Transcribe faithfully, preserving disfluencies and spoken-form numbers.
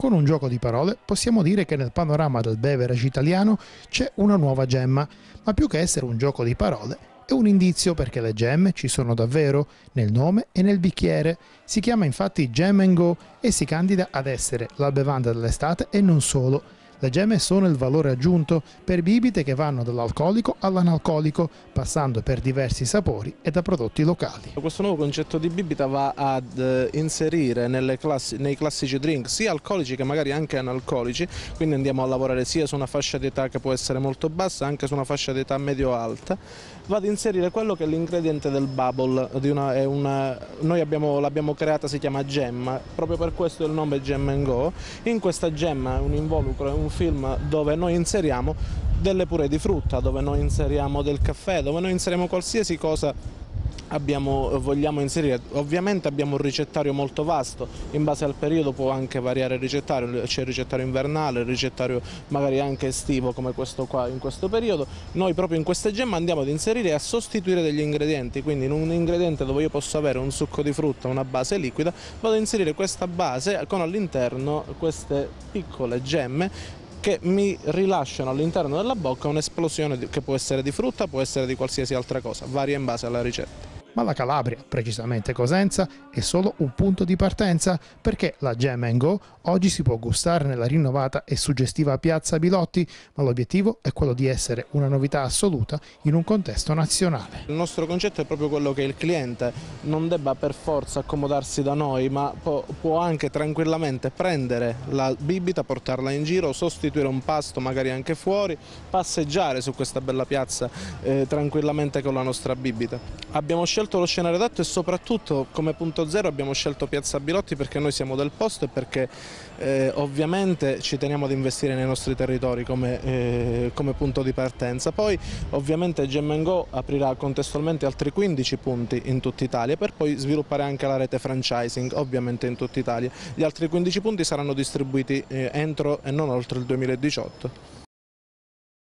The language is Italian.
Con un gioco di parole possiamo dire che nel panorama del beverage italiano c'è una nuova gemma, ma più che essere un gioco di parole è un indizio perché le gemme ci sono davvero nel nome e nel bicchiere. Si chiama infatti Gem and Go e si candida ad essere la bevanda dell'estate e non solo. Le gemme sono il valore aggiunto per bibite che vanno dall'alcolico all'analcolico, passando per diversi sapori e da prodotti locali. Questo nuovo concetto di bibita va ad eh, inserire nelle classi, nei classici drink sia alcolici che magari anche analcolici, quindi andiamo a lavorare sia su una fascia di età che può essere molto bassa, anche su una fascia di età medio-alta. Va ad inserire quello che è l'ingrediente del bubble, di una, è una, noi l'abbiamo creata, si chiama gemma, proprio per questo il nome è Gem and Go. In questa gemma è un involucro, è un film dove noi inseriamo delle puree di frutta, dove noi inseriamo del caffè, dove noi inseriamo qualsiasi cosa abbiamo, vogliamo inserire. Ovviamente abbiamo un ricettario molto vasto, in base al periodo può anche variare il ricettario, c'è il ricettario invernale, il ricettario magari anche estivo come questo qua in questo periodo. Noi proprio in queste gemme andiamo ad inserire e a sostituire degli ingredienti, quindi in un ingrediente dove io posso avere un succo di frutta, una base liquida, vado ad inserire questa base con all'interno queste piccole gemme che mi rilasciano all'interno della bocca un'esplosione che può essere di frutta, può essere di qualsiasi altra cosa, varia in base alla ricetta. Ma la Calabria, precisamente Cosenza, è solo un punto di partenza perché la Gem and Go oggi si può gustare nella rinnovata e suggestiva piazza Bilotti, ma l'obiettivo è quello di essere una novità assoluta in un contesto nazionale. Il nostro concetto è proprio quello che il cliente non debba per forza accomodarsi da noi, ma può, può anche tranquillamente prendere la bibita, portarla in giro, sostituire un pasto magari anche fuori, passeggiare su questa bella piazza eh, tranquillamente con la nostra bibita. Abbiamo scelto lo scenario adatto e soprattutto come punto zero abbiamo scelto Piazza Bilotti perché noi siamo del posto e perché eh, ovviamente ci teniamo ad investire nei nostri territori come, eh, come punto di partenza. Poi ovviamente Gem and Go aprirà contestualmente altri quindici punti in tutta Italia per poi sviluppare anche la rete franchising ovviamente in tutta Italia. Gli altri quindici punti saranno distribuiti eh, entro e non oltre il duemiladiciotto.